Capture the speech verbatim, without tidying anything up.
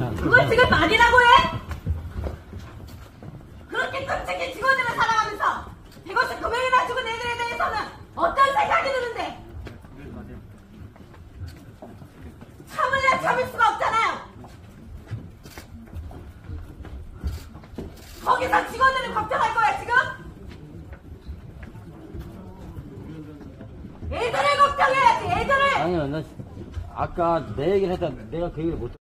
그걸 지금 말이라고 해? 그렇게 끔찍히 직원들을 살아가면서 백오십 금액이나 죽은 애들에 대해서는 어떤 생각이 드는데? 참을래 참을 수가 없잖아요. 거기서 직원들을 걱정할 거야 지금? 애들을 걱정해야지 애들을. 아니요, 나 아까 내 얘기를 했다. 내가 그 얘기를 못